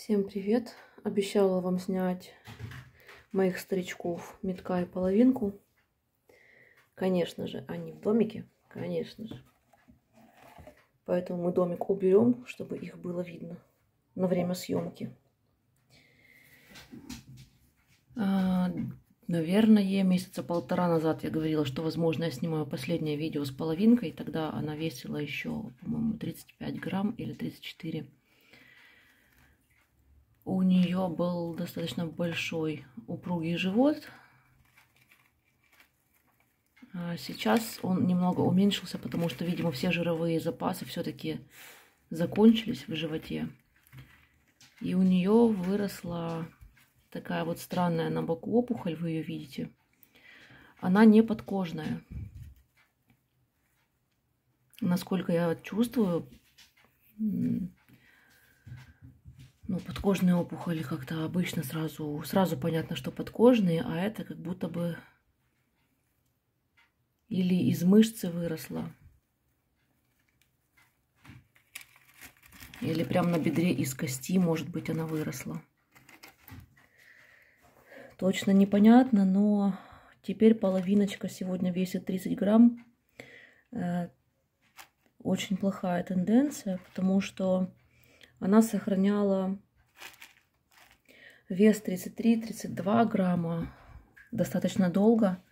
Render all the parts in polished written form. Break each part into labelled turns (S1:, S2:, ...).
S1: Всем привет! Обещала вам снять моих старичков Митка и Половинку. Конечно же, они в домике, конечно же. Поэтому мы домик уберем, чтобы их было видно на время съемки. Наверное, месяца полтора назад я говорила, что, возможно, я снимаю последнее видео с Половинкой. Тогда она весила еще, по-моему, 35 грамм или 34. У нее был достаточно большой упругий живот. А сейчас он немного уменьшился, потому что, видимо, все жировые запасы все-таки закончились в животе. И у нее выросла такая вот странная на боку опухоль, вы ее видите. Она не подкожная. Насколько я чувствую, подкожные опухоли как-то обычно сразу понятно, что подкожные, а это как будто бы или из мышцы выросла, или прям на бедре из кости, может быть, она выросла. Точно непонятно, но теперь половиночка сегодня весит 30 грамм. Очень плохая тенденция, потому что она сохраняла вес 33-32 грамма достаточно долго.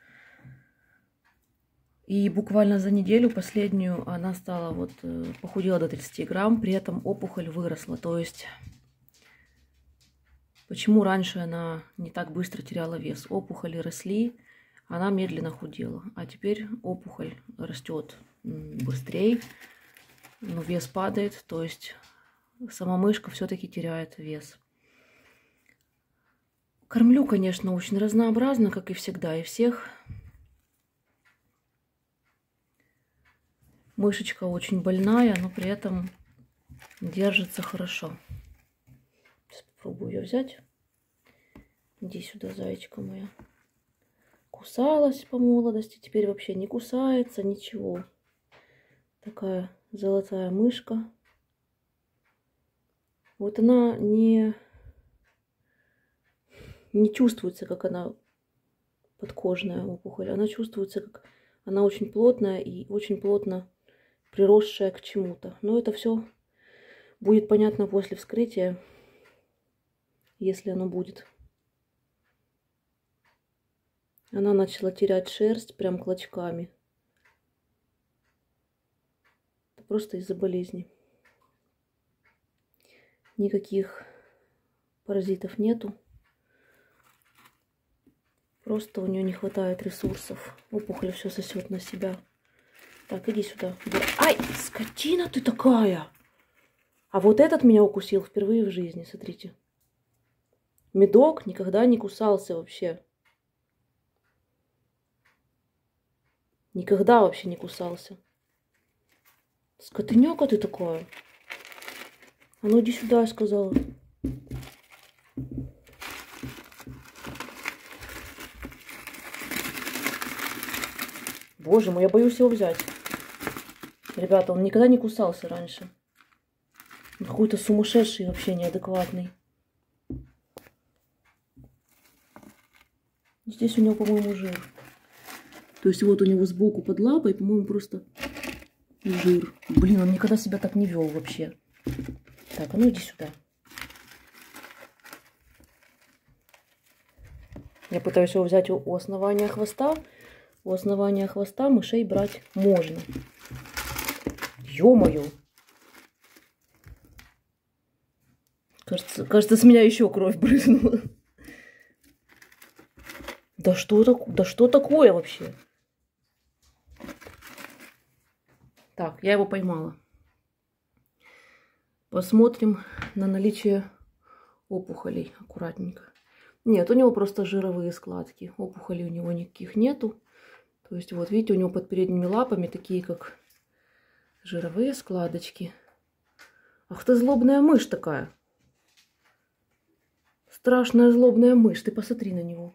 S1: И буквально за неделю последнюю она стала похудела до 30 грамм, при этом опухоль выросла. То есть, почему раньше она не так быстро теряла вес? Опухоли росли, она медленно худела. А теперь опухоль растет быстрее, но вес падает, то есть сама мышка все-таки теряет вес. Кормлю, конечно, очень разнообразно, как и всегда, и всех. Мышечка очень больная, но при этом держится хорошо. Сейчас попробую ее взять. Иди сюда, зайчка моя. Кусалась по молодости, теперь вообще не кусается, ничего. Такая золотая мышка. Вот она не чувствуется, как она подкожная опухоль. Она чувствуется, как она очень плотная и очень плотно приросшая к чему-то. Но это все будет понятно после вскрытия, если оно будет. Она начала терять шерсть прям клочками. Это просто из-за болезни. Никаких паразитов нету. Просто у нее не хватает ресурсов. Опухоль все сосет на себя. Так, иди сюда. Ай, скотина ты такая! А вот этот меня укусил впервые в жизни, смотрите. Медок никогда не кусался вообще. Никогда вообще не кусался. Скотыняка ты такая. А ну иди сюда, я сказала. Боже мой, я боюсь его взять. Ребята, он никогда не кусался раньше. Он какой-то сумасшедший, вообще неадекватный. Здесь у него, по-моему, жир. То есть вот у него сбоку под лапой, по-моему, просто жир. Блин, он никогда себя так не вел вообще. Так, а ну иди сюда. Я пытаюсь его взять у основания хвоста. У основания хвоста мышей брать можно. Ё-моё! Кажется, с меня еще кровь брызнула. Да что такое вообще? Так, я его поймала. Посмотрим на наличие опухолей аккуратненько. Нет, у него просто жировые складки. Опухолей у него никаких нету. То есть вот видите, у него под передними лапами такие как жировые складочки. Ах ты злобная мышь такая. Страшная злобная мышь. Ты посмотри на него.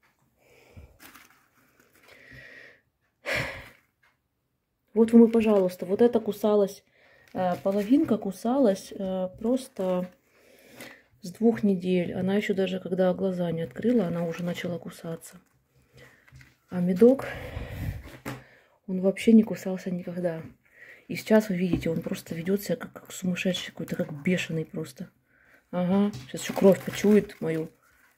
S1: Вот вы, пожалуйста, вот это кусалась, половинка кусалась просто с 2 недель. Она еще даже, когда глаза не открыла, она уже начала кусаться. А медок, он вообще не кусался никогда. И сейчас вы видите, он просто ведет себя как сумасшедший какой-то, как бешеный просто. Ага, сейчас еще кровь почует мою.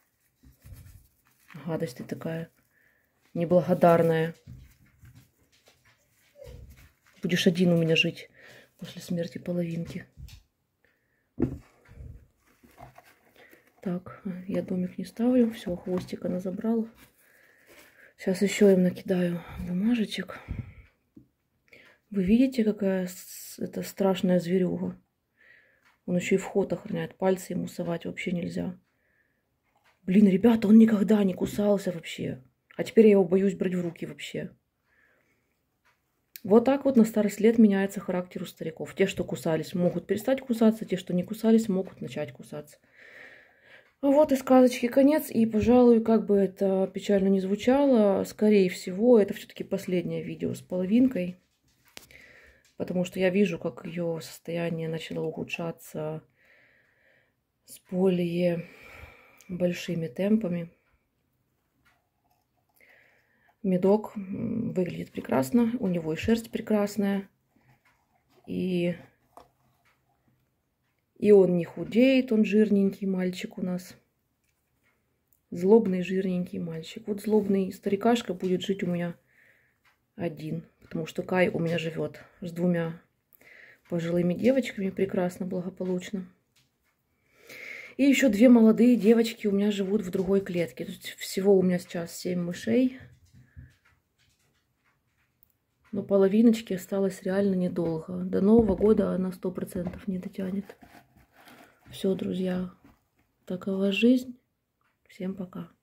S1: Гадость ты такая неблагодарная. Будешь один у меня жить после смерти половинки. Так, я домик не ставлю. Все, хвостик она забрала. Сейчас еще им накидаю бумажечек. Вы видите, какая это страшная зверюга? Он еще и вход охраняет. Пальцы ему совать вообще нельзя. Блин, ребята, он никогда не кусался вообще. А теперь я его боюсь брать в руки вообще. Вот так вот на старость лет меняется характер у стариков. Те, что кусались, могут перестать кусаться. Те, что не кусались, могут начать кусаться. Вот и сказочки конец. И, пожалуй, как бы это печально не звучало, скорее всего, это все-таки последнее видео с половинкой. Потому что я вижу, как ее состояние начало ухудшаться с более большими темпами. Медок выглядит прекрасно. У него и шерсть прекрасная. И он не худеет, он жирненький мальчик у нас. Злобный, жирненький мальчик. Вот злобный старикашка будет жить у меня один. Потому что Кай у меня живет с 2 пожилыми девочками. Прекрасно, благополучно. И еще 2 молодые девочки у меня живут в другой клетке. То есть всего у меня сейчас 7 мышей. Но половиночки осталось реально недолго. До Нового года она 100% не дотянет. Все, друзья, такова жизнь. Всем пока.